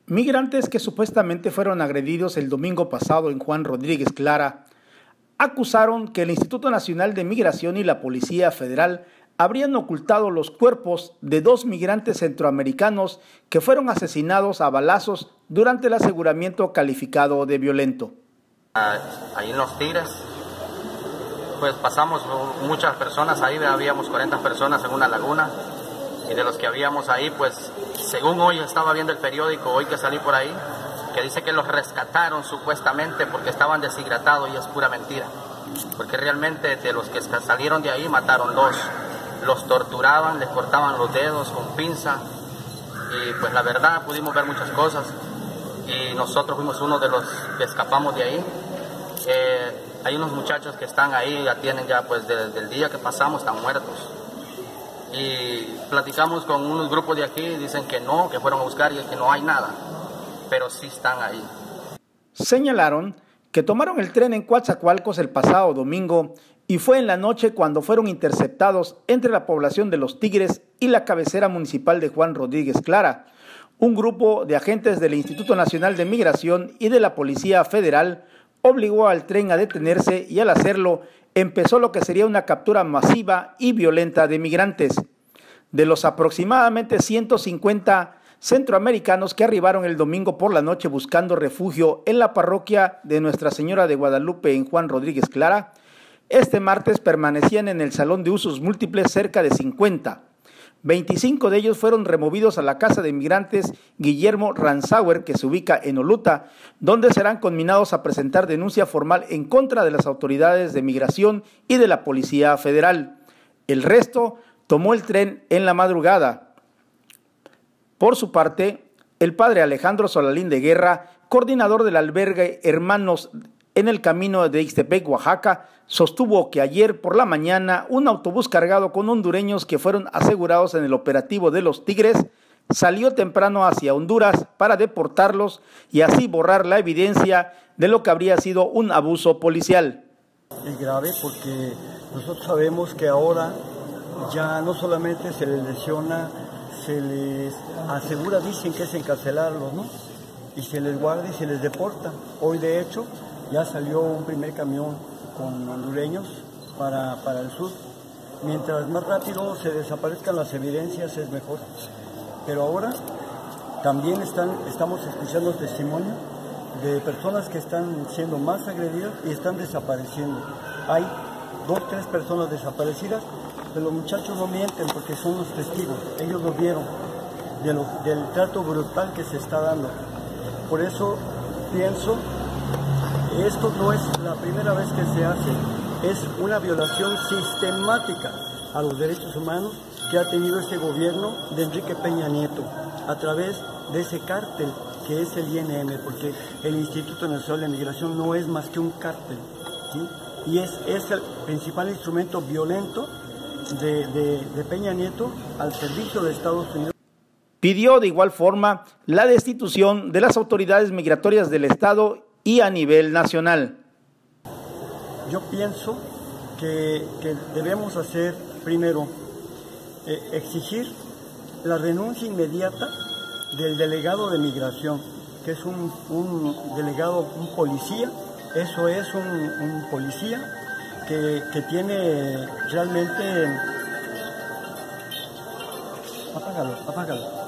Migrantes que supuestamente fueron agredidos el domingo pasado en Juan Rodríguez Clara acusaron que el Instituto Nacional de Migración y la Policía Federal habrían ocultado los cuerpos de 2 migrantes centroamericanos que fueron asesinados a balazos durante el aseguramiento calificado de violento. Ahí en Los Tigres, pues pasamos muchas personas ahí, habíamos 40 personas en una laguna, y de los que habíamos ahí, pues según hoy estaba viendo el periódico, hoy que salí por ahí, que dice que los rescataron supuestamente porque estaban deshidratados, y es pura mentira, porque realmente de los que salieron de ahí mataron 2, los torturaban, les cortaban los dedos con pinza, y pues la verdad pudimos ver muchas cosas, y nosotros fuimos uno de los que escapamos de ahí. Hay unos muchachos que están ahí, ya tienen ya pues desde el día que pasamos están muertos, y platicamos con unos grupos de aquí, dicen que no, que fueron a buscar y que no hay nada, pero sí están ahí. Señalaron que tomaron el tren en Coatzacoalcos el pasado domingo y fue en la noche cuando fueron interceptados entre la población de Los Tigres y la cabecera municipal de Juan Rodríguez Clara. Un grupo de agentes del Instituto Nacional de Migración y de la Policía Federal obligó al tren a detenerse y al hacerlo empezó lo que sería una captura masiva y violenta de migrantes. De los aproximadamente 150 centroamericanos que arribaron el domingo por la noche buscando refugio en la parroquia de Nuestra Señora de Guadalupe en Juan Rodríguez Clara, este martes permanecían en el salón de usos múltiples cerca de 50. 25 de ellos fueron removidos a la casa de migrantes Guillermo Ranzauer, que se ubica en Oluta, donde serán conminados a presentar denuncia formal en contra de las autoridades de migración y de la Policía Federal. El resto tomó el tren en la madrugada. Por su parte, el padre Alejandro Solalín de Guerra, coordinador del albergue Hermanos en el camino de Ixtepec, Oaxaca, sostuvo que ayer por la mañana un autobús cargado con hondureños que fueron asegurados en el operativo de Los Tigres salió temprano hacia Honduras para deportarlos y así borrar la evidencia de lo que habría sido un abuso policial. Es grave porque nosotros sabemos que ahora ya no solamente se les lesiona, se les asegura, dicen que es encarcelarlos, ¿no? Y se les guarda y se les deporta. Hoy de hecho ya salió un primer camión con hondureños para el sur. Mientras más rápido se desaparezcan las evidencias es mejor. Pero ahora también estamos escuchando testimonio de personas que están siendo más agredidas y están desapareciendo. Hay 2, 3 personas desaparecidas, pero los muchachos no mienten porque son los testigos. Ellos lo vieron del trato brutal que se está dando. Por eso pienso, esto no es la primera vez que se hace, es una violación sistemática a los derechos humanos que ha tenido este gobierno de Enrique Peña Nieto a través de ese cártel que es el INM, porque el Instituto Nacional de Migración no es más que un cártel, ¿sí? Y es el principal instrumento violento de Peña Nieto al servicio de Estados Unidos. Pidió de igual forma la destitución de las autoridades migratorias del Estado y a nivel nacional. Yo pienso que debemos hacer primero exigir la renuncia inmediata del delegado de migración, que es un delegado, un policía. Eso es un policía que tiene realmente... Apágalo.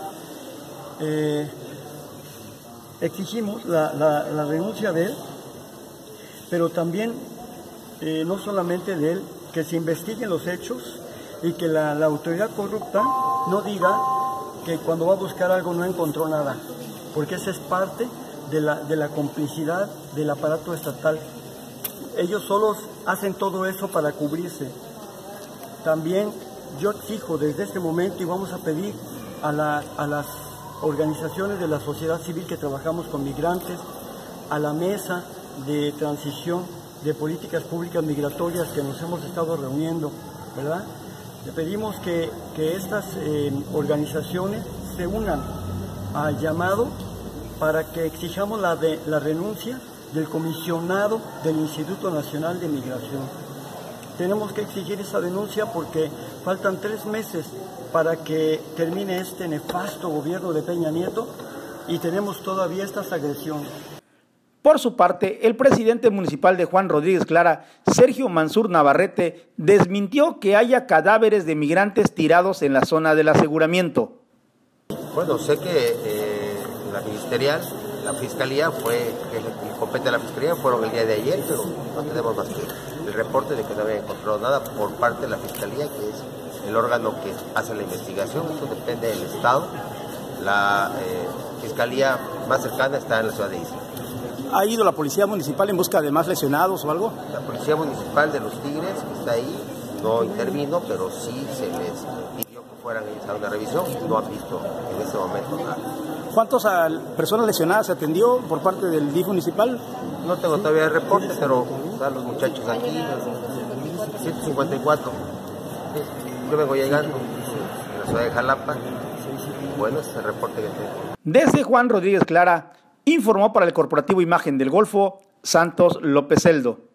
Exigimos la renuncia de él, pero también no solamente de él, que se investiguen los hechos y que la autoridad corrupta no diga que cuando va a buscar algo no encontró nada, porque esa es parte de la complicidad del aparato estatal. Ellos solos hacen todo eso para cubrirse. También yo exijo desde este momento y vamos a pedir a las organizaciones de la sociedad civil que trabajamos con migrantes, a la mesa de transición de políticas públicas migratorias que nos hemos estado reuniendo, ¿verdad? Le pedimos que estas organizaciones se unan al llamado para que exijamos la renuncia del comisionado del Instituto Nacional de Migración. Tenemos que exigir esa denuncia porque faltan 3 meses para que termine este nefasto gobierno de Peña Nieto y tenemos todavía estas agresiones. Por su parte, el presidente municipal de Juan Rodríguez Clara, Sergio Mansur Navarrete, desmintió que haya cadáveres de migrantes tirados en la zona del aseguramiento. Bueno, sé que la fiscalía que compete a la fiscalía fueron el día de ayer, pero no tenemos más que el reporte de que no había encontrado nada por parte de la fiscalía, que es el órgano que hace la investigación. Eso depende del Estado. La fiscalía más cercana está en la ciudad de Ixtla. ¿Ha ido la policía municipal en busca de más lesionados o algo? La policía municipal de Los Tigres, que está ahí, no intervino, pero sí se les pidió que fueran ellos a una revisión. No han visto en ese momento nada. ¿Cuántas personas lesionadas se atendió por parte del DIF municipal? No tengo todavía el reporte, pero están los muchachos aquí, 154. Yo vengo llegando en la ciudad de Jalapa. Bueno, ese es el reporte que tengo. Desde Juan Rodríguez Clara, informó para el Corporativo Imagen del Golfo, Santos López Celdo.